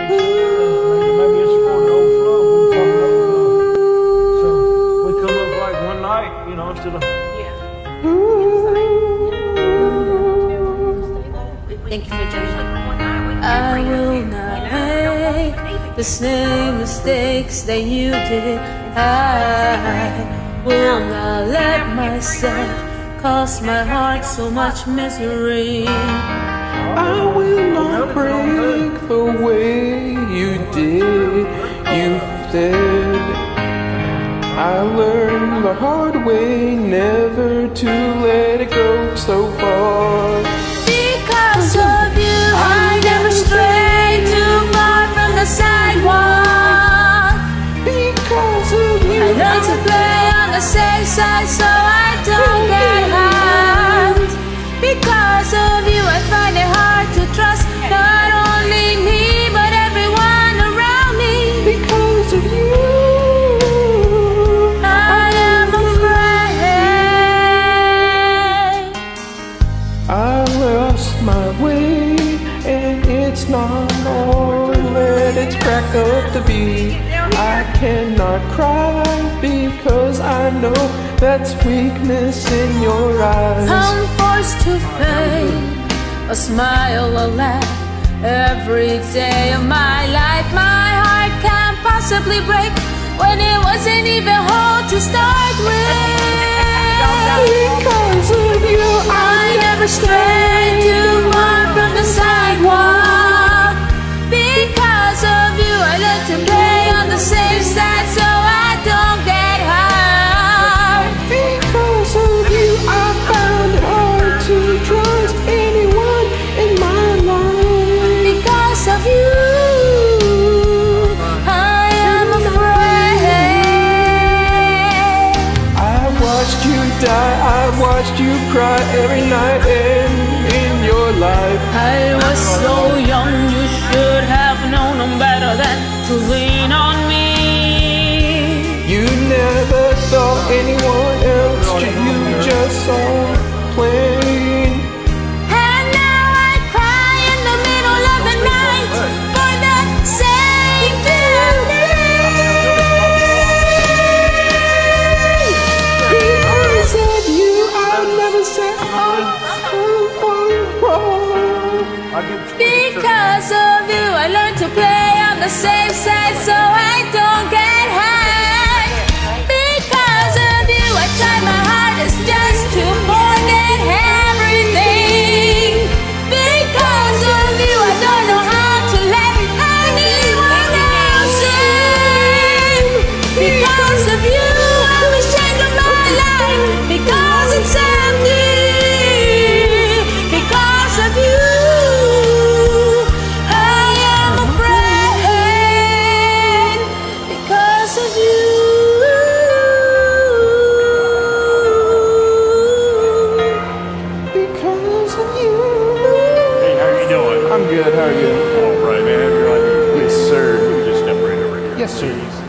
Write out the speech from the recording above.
Maybe it's for the old flow. So we come up like one night, you know, instead of. Thank you for joining. I will not make the same mistakes that you did. I will not let myself cause my heart so much misery. I will not break the way you did. You said I learned the hard way never to let it go so far. Because of you, I never strayed too far from the sidewalk. Because of you, I learned to play on the safe side so I don't get hurt. Because of you, I find it hard to trust not only me but everyone around me. because of you, I am afraid. I lost my way, and it's not all that it's cracked up to be. I cannot cry because I know that's weakness in your eyes. I'm forced to fake a smile, a laugh every day of my life. My heart can't possibly break when it wasn't even whole to start with. Because of you, I never strayed too far from the sidewalk. Because of you, I learned to play on the safe side so I don't get hurt. because of you, I found it hard to trust anyone in my life. Because of you, I am afraid. I watched you die, I watched you cry every night in your life. I was so young, you should have known no better than to lean on me. You never thought anyone else, you just saw plain. And now I cry in the middle of the night for the safety of me. Because of you, I'll never say I'm wrong. Because of you, I learned to play on the safe side so I don't get hurt. Because of you, I try my hardest just to forget everything. Because of you, I don't know how to let anyone else in. Because of you, I'm ashamed of my life because it's empty. Because of you, I am afraid. Because of you. Because of you. Hey, how are you doing? I'm good, how are you? All right, man. Have your ID? Yes, sir. Just step right over here. Yes, sir. Please.